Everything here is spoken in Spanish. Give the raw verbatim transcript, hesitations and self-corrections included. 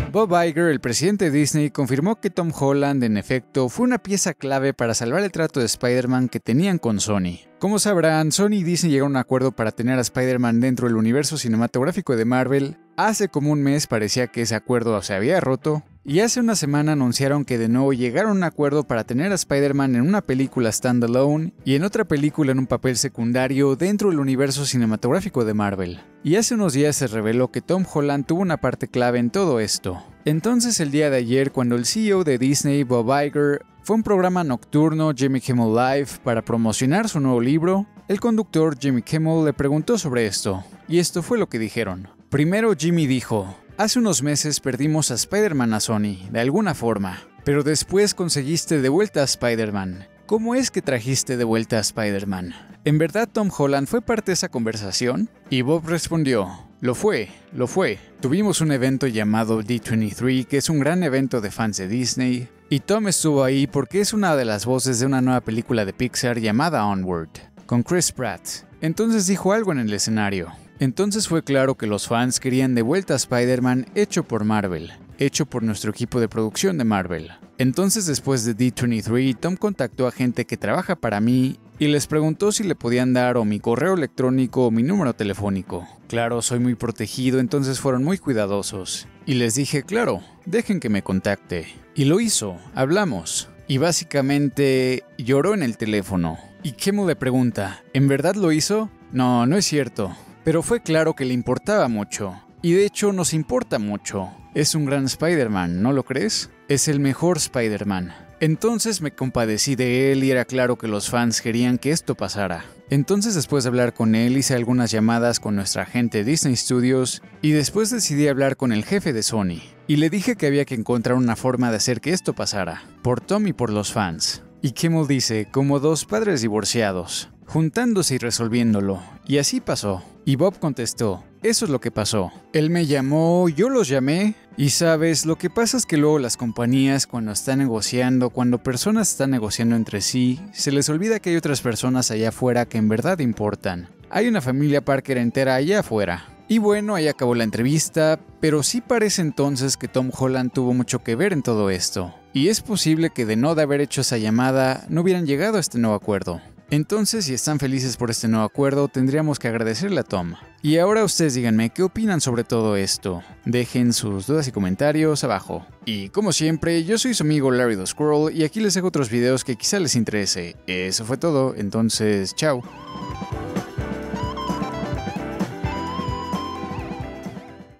Bob Iger, el presidente de Disney, confirmó que Tom Holland, en efecto, fue una pieza clave para salvar el trato de Spider-Man que tenían con Sony. Como sabrán, Sony y Disney llegaron a un acuerdo para tener a Spider-Man dentro del universo cinematográfico de Marvel. Hace como un mes parecía que ese acuerdo se había roto, y hace una semana anunciaron que de nuevo llegaron a un acuerdo para tener a Spider-Man en una película standalone y en otra película en un papel secundario dentro del universo cinematográfico de Marvel. Y hace unos días se reveló que Tom Holland tuvo una parte clave en todo esto. Entonces el día de ayer, cuando el C E O de Disney, Bob Iger, fue a un programa nocturno, Jimmy Kimmel Live, para promocionar su nuevo libro, el conductor Jimmy Kimmel le preguntó sobre esto, y esto fue lo que dijeron. Primero Jimmy dijo: hace unos meses perdimos a Spider-Man a Sony, de alguna forma, pero después conseguiste de vuelta a Spider-Man. ¿Cómo es que trajiste de vuelta a Spider-Man? ¿En verdad Tom Holland fue parte de esa conversación? Y Bob respondió: lo fue, lo fue. Tuvimos un evento llamado D veintitrés, que es un gran evento de fans de Disney, y Tom estuvo ahí porque es una de las voces de una nueva película de Pixar llamada Onward, con Chris Pratt. Entonces dijo algo en el escenario. Entonces fue claro que los fans querían de vuelta a Spider-Man hecho por Marvel, hecho por nuestro equipo de producción de Marvel. Entonces después de D veintitrés, Tom contactó a gente que trabaja para mí y les preguntó si le podían dar o mi correo electrónico o mi número telefónico. Claro, soy muy protegido, entonces fueron muy cuidadosos. Y les dije, claro, dejen que me contacte. Y lo hizo, hablamos. Y básicamente lloró en el teléfono. Y Kimmel le pregunta, ¿en verdad lo hizo? No, no es cierto. Pero fue claro que le importaba mucho. Y de hecho nos importa mucho. Es un gran Spider-Man, ¿no lo crees? Es el mejor Spider-Man. Entonces me compadecí de él y era claro que los fans querían que esto pasara. Entonces después de hablar con él hice algunas llamadas con nuestra gente Disney Studios y después decidí hablar con el jefe de Sony. Y le dije que había que encontrar una forma de hacer que esto pasara. Por Tom y por los fans. Y Kimmel dice, como dos padres divorciados, juntándose y resolviéndolo. Y así pasó. Y Bob contestó, eso es lo que pasó. Él me llamó, yo los llamé. Y sabes, lo que pasa es que luego las compañías cuando están negociando, cuando personas están negociando entre sí, se les olvida que hay otras personas allá afuera que en verdad importan. Hay una familia Parker entera allá afuera. Y bueno, ahí acabó la entrevista, pero sí parece entonces que Tom Holland tuvo mucho que ver en todo esto. Y es posible que de no de haber hecho esa llamada, no hubieran llegado a este nuevo acuerdo. Entonces, si están felices por este nuevo acuerdo, tendríamos que agradecerle a Tom. Y ahora ustedes díganme qué opinan sobre todo esto. Dejen sus dudas y comentarios abajo. Y como siempre, yo soy su amigo Larry the Squirrel y aquí les dejo otros videos que quizá les interese. Eso fue todo, entonces, chao.